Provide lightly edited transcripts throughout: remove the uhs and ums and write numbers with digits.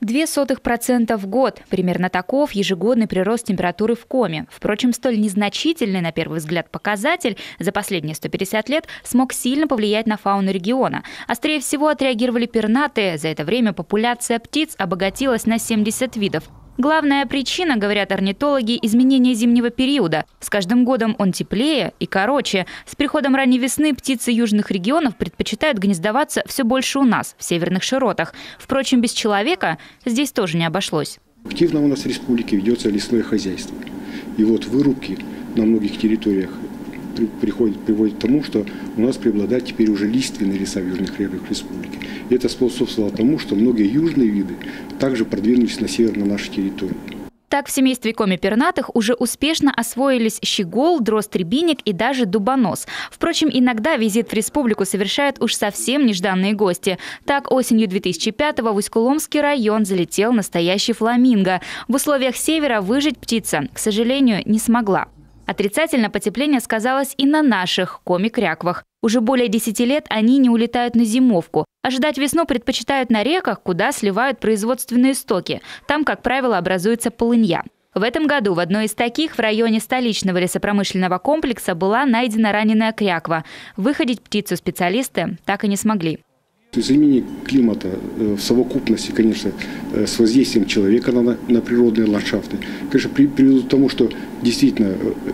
0,02% в год. Примерно таков ежегодный прирост температуры в Коми. Впрочем, столь незначительный, на первый взгляд, показатель за последние 150 лет смог сильно повлиять на фауну региона. Острее всего отреагировали пернатые. За это время популяция птиц обогатилась на 70 видов. Главная причина, говорят орнитологи, изменение зимнего периода. С каждым годом он теплее и короче. С приходом ранней весны птицы южных регионов предпочитают гнездоваться все больше у нас, в северных широтах. Впрочем, без человека здесь тоже не обошлось. Активно у нас в республике ведется лесное хозяйство. И вот вырубки на многих территориях приводит к тому, что у нас преобладают теперь уже лиственные леса в южных регионах республики. И это способствовало тому, что многие южные виды также продвинулись на север на нашей территории. Так в семействе коми-пернатых уже успешно освоились щегол, дрозд-рябинник и даже дубонос. Впрочем, иногда визит в республику совершают уж совсем нежданные гости. Так, осенью 2005-го в Усть-Куломский район залетел настоящий фламинго. В условиях севера выжить птица, к сожалению, не смогла. Отрицательно потепление сказалось и на наших коми-кряквах. Уже более 10 лет они не улетают на зимовку. Ожидать весну предпочитают на реках, куда сливают производственные стоки. Там, как правило, образуется полынья. В этом году в одной из таких в районе столичного лесопромышленного комплекса была найдена раненая кряква. Выходить птицу специалисты так и не смогли. Изменение климата в совокупности, конечно, с воздействием человека на природные ландшафты, конечно, приведут к тому, что действительно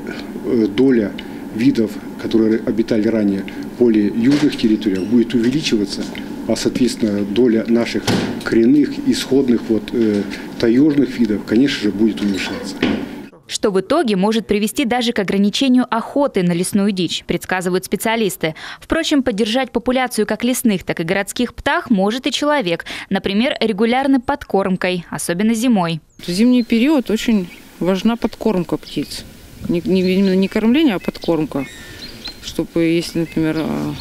доля видов, которые обитали ранее в более южных территориях, будет увеличиваться, а, соответственно, доля наших коренных, исходных, таежных видов, конечно же, будет уменьшаться. Что в итоге может привести даже к ограничению охоты на лесную дичь, предсказывают специалисты. Впрочем, поддержать популяцию как лесных, так и городских птах может и человек. Например, регулярной подкормкой, особенно зимой. В зимний период очень важна подкормка птиц. Не кормление, а подкормка. Чтобы, если, например,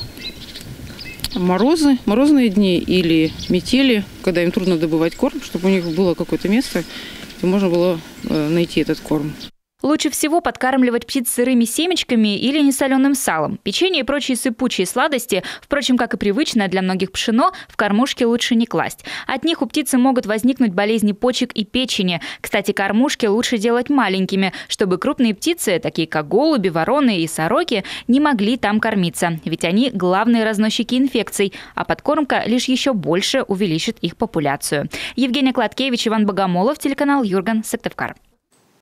морозные дни или метели, когда им трудно добывать корм, чтобы у них было какое-то место, где можно было найти этот корм. Лучше всего подкармливать птиц сырыми семечками или несоленым салом. Печенье и прочие сыпучие сладости, впрочем, как и привычное для многих пшено, в кормушки лучше не класть. От них у птицы могут возникнуть болезни почек и печени. Кстати, кормушки лучше делать маленькими, чтобы крупные птицы, такие как голуби, вороны и сороки, не могли там кормиться. Ведь они главные разносчики инфекций, а подкормка лишь еще больше увеличит их популяцию. Евгения Кладкевич, Иван Богомолов, телеканал Юрган, Сыктывкар.